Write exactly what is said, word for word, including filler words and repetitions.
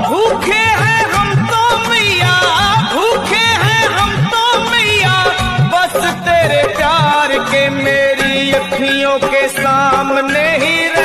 भूखे हैं हम तो मैया, भूखे हैं हम तो मैया, बस तेरे प्यार के मेरी अखियों के सामने ही